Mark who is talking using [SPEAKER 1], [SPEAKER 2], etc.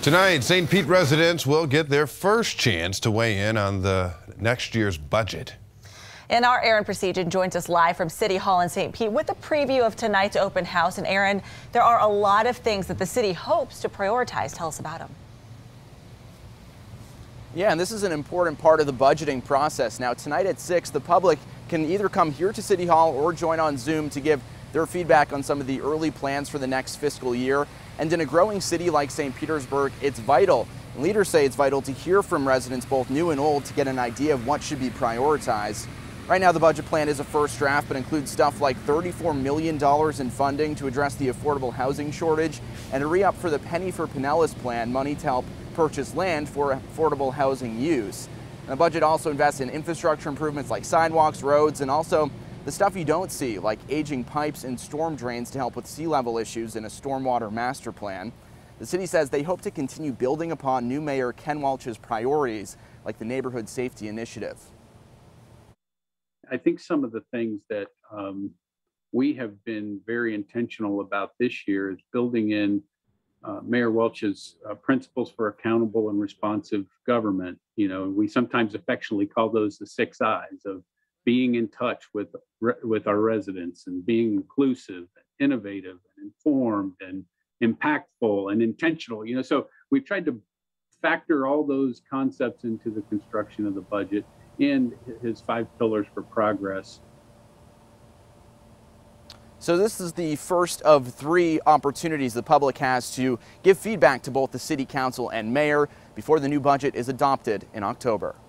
[SPEAKER 1] Tonight, St. Pete residents will get their first chance to weigh in on the next year's budget.
[SPEAKER 2] And our Aaron Prestigian joins us live from City Hall in St. Pete with a preview of tonight's open house. And Aaron, there are a lot of things that the city hopes to prioritize. Tell us about them.
[SPEAKER 3] Yeah, and this is an important part of the budgeting process. Now, tonight at 6, the public can either come here to City Hall or join on Zoom to give their feedback on some of the early plans for the next fiscal year. And in a growing city like St. Petersburg, it's vital. And leaders say it's vital to hear from residents, both new and old, to get an idea of what should be prioritized. Right now, the budget plan is a first draft, but includes stuff like $34 million in funding to address the affordable housing shortage and a re-up for the Penny for Pinellas plan, money to help purchase land for affordable housing use. And the budget also invests in infrastructure improvements like sidewalks, roads, and also the stuff you don't see, like aging pipes and storm drains to help with sea level issues in a stormwater master plan. The city says they hope to continue building upon new Mayor Ken Welch's priorities, like the Neighborhood Safety Initiative.
[SPEAKER 4] I think some of the things that we have been very intentional about this year is building in Mayor Welch's principles for accountable and responsive government. You know, we sometimes affectionately call those the 6 I's of being in touch with our residents and being inclusive, and innovative, and informed, and impactful, and intentional. You know, so we've tried to factor all those concepts into the construction of the budget and his 5 pillars for progress.
[SPEAKER 3] So this is the first of 3 opportunities the public has to give feedback to both the city council and mayor before the new budget is adopted in October.